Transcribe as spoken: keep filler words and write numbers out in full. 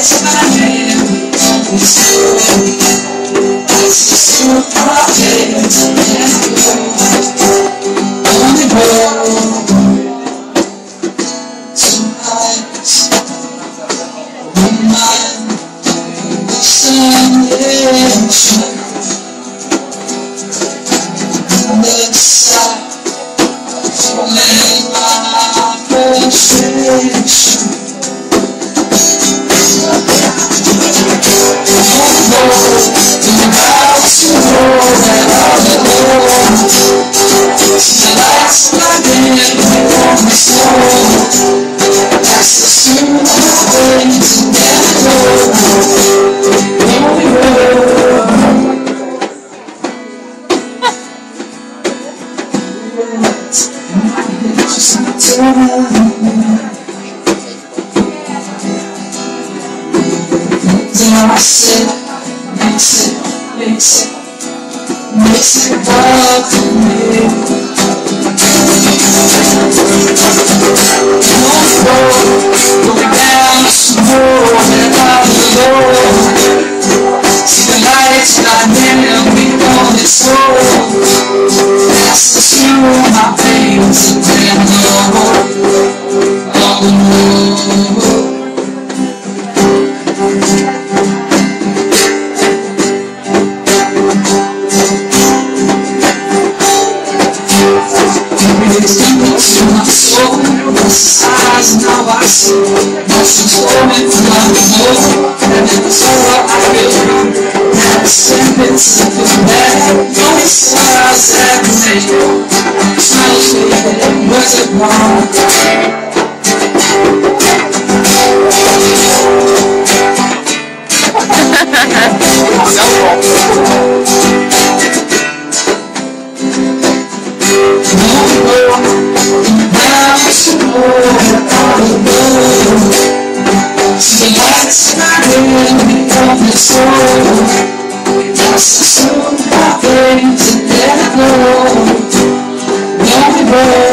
lights my hand on the soul. That's the supermarket and go on the road. Tonight, one night, Sunday shine. On the side, so lay my frustration. I said, mix it, mix it, mix it up for me. Don't go, going down some more than I know. See the lights blinding me on its soul. Passes through my veins and then I know, oh no. To my soul, this eyes now I see emotions flowing through my soul, and in the soul I feel now sending something back. Only smiles that make smiles me, was it wrong? See the lights not in me on the soul. That's the soul I bring to let go. Lonely road.